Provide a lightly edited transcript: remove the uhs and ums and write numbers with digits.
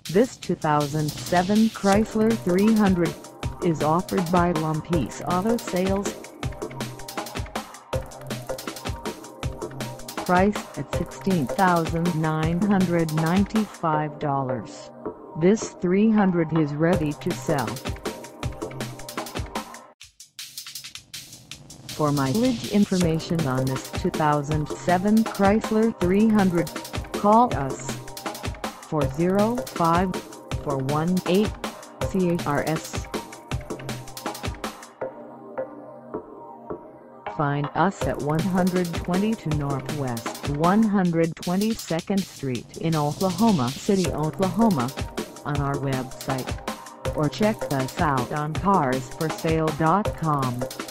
This 2007 Chrysler 300 is offered by Lumpy's Auto Sales. Priced at $16,995, this 300 is ready to sell. For mileage information on this 2007 Chrysler 300, call us 405-418-CHRS. Find us at 122 Northwest 122nd Street in Oklahoma City, Oklahoma, on our website, or check us out on carsforsale.com.